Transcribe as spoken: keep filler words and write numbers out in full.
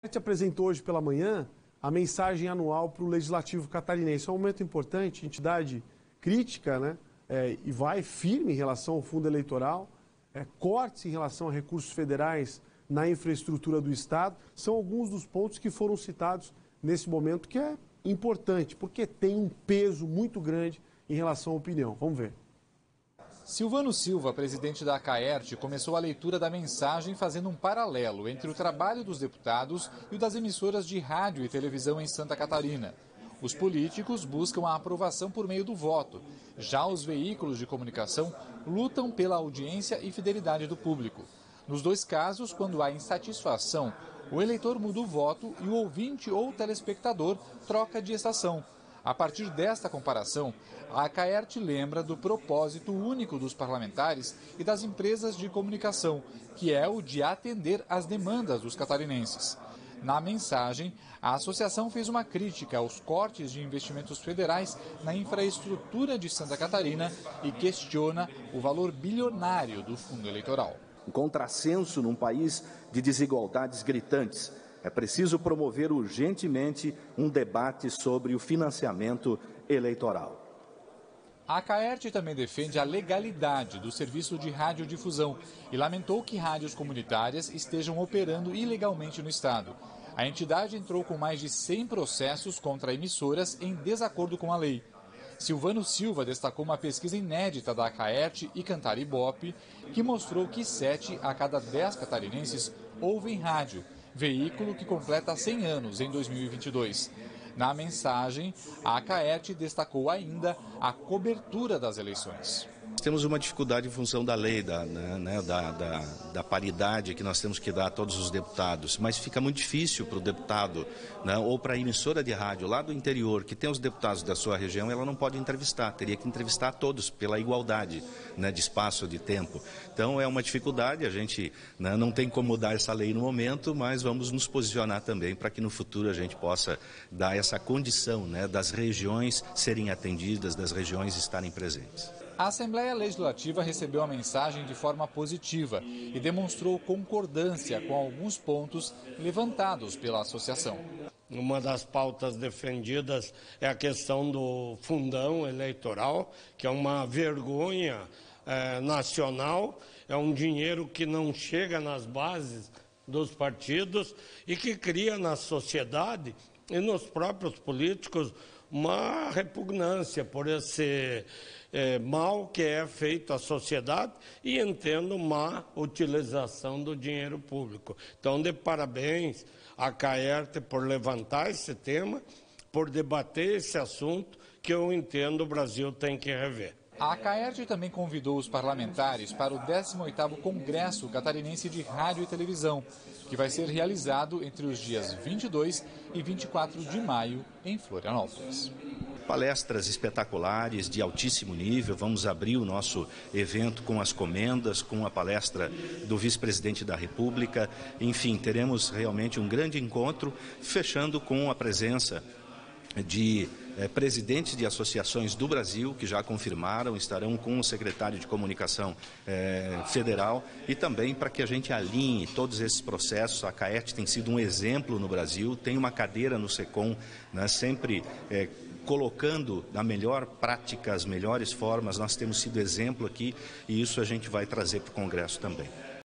A gente apresentou hoje pela manhã a mensagem anual para o Legislativo Catarinense. É um momento importante, entidade crítica, né? É, e vai firme em relação ao fundo eleitoral, é, cortes em relação a recursos federais na infraestrutura do Estado. São alguns dos pontos que foram citados nesse momento, que é importante, porque tem um peso muito grande em relação à opinião. Vamos ver. Silvano Silva, presidente da Acaerte, começou a leitura da mensagem fazendo um paralelo entre o trabalho dos deputados e o das emissoras de rádio e televisão em Santa Catarina. Os políticos buscam a aprovação por meio do voto. Já os veículos de comunicação lutam pela audiência e fidelidade do público. Nos dois casos, quando há insatisfação, o eleitor muda o voto e o ouvinte ou telespectador troca de estação. A partir desta comparação, a Acaerte lembra do propósito único dos parlamentares e das empresas de comunicação, que é o de atender às demandas dos catarinenses. Na mensagem, a associação fez uma crítica aos cortes de investimentos federais na infraestrutura de Santa Catarina e questiona o valor bilionário do fundo eleitoral. Um contrassenso num país de desigualdades gritantes. É preciso promover urgentemente um debate sobre o financiamento eleitoral. A Acaerte também defende a legalidade do serviço de radiodifusão e lamentou que rádios comunitárias estejam operando ilegalmente no estado. A entidade entrou com mais de cem processos contra emissoras em desacordo com a lei. Silvano Silva destacou uma pesquisa inédita da Acaerte e Cantar Ibope, que mostrou que sete a cada dez catarinenses ouvem rádio, veículo que completa cem anos em dois mil e vinte e dois. Na mensagem, a Acaerte destacou ainda a cobertura das eleições. Temos uma dificuldade em função da lei, da, né, da, da, da paridade que nós temos que dar a todos os deputados, mas fica muito difícil para o deputado, né, ou para a emissora de rádio lá do interior, que tem os deputados da sua região, ela não pode entrevistar, teria que entrevistar todos pela igualdade, né, de espaço, de tempo. Então é uma dificuldade, a gente, né, não tem como mudar essa lei no momento, mas vamos nos posicionar também para que no futuro a gente possa dar essa condição, né, das regiões serem atendidas, das regiões estarem presentes. A Assembleia Legislativa recebeu a mensagem de forma positiva e demonstrou concordância com alguns pontos levantados pela associação. Uma das pautas defendidas é a questão do fundão eleitoral, que é uma vergonha eh, nacional, é um dinheiro que não chega nas bases dos partidos e que cria na sociedade e nos próprios políticos uma repugnância por esse é, mal que é feito à sociedade e entendo má utilização do dinheiro público. Então, de parabéns à Acaerte por levantar esse tema, por debater esse assunto que eu entendo o Brasil tem que rever. A Acaerte também convidou os parlamentares para o décimo oitavo Congresso Catarinense de Rádio e Televisão, que vai ser realizado entre os dias vinte e dois e vinte e quatro de maio em Florianópolis. Palestras espetaculares, de altíssimo nível. Vamos abrir o nosso evento com as comendas, com a palestra do vice-presidente da República. Enfim, teremos realmente um grande encontro, fechando com a presença de eh, presidentes de associações do Brasil, que já confirmaram, estarão com o secretário de Comunicação eh, Federal, e também para que a gente alinhe todos esses processos. A Acaerte tem sido um exemplo no Brasil, tem uma cadeira no SECOM, né, sempre eh, colocando na melhor prática, as melhores formas. Nós temos sido exemplo aqui e isso a gente vai trazer para o Congresso também.